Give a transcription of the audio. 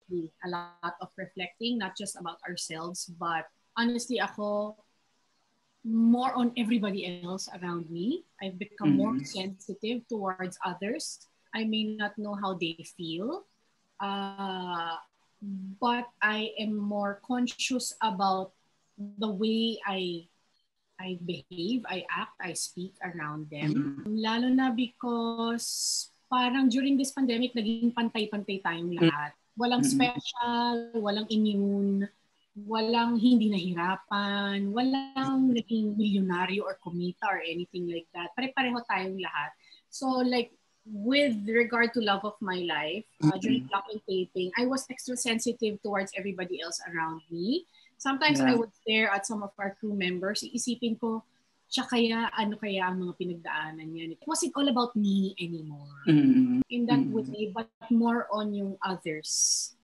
definitely a lot of reflecting, not just about ourselves, but honestly, ako, more on everybody else around me. I've become more sensitive towards others. I may not know how they feel, uh, but I am more conscious about the way I behave, I act, I speak around them. Lalo na because parang during this pandemic, naging pantay-pantay tayong lahat. Walang special, walang immune, walang hindi nahirapan, walang naging milyonaryo or kumita or anything like that. Pare-pareho tayong lahat. So like, with regard to love of my life, during lock and taping, I was extra sensitive towards everybody else around me. Sometimes I would stare at some of our crew members, iisipin ko, siya kaya, ano kaya ang mga pinagdaanan niya. It wasn't all about me anymore. In that way, but more on yung others.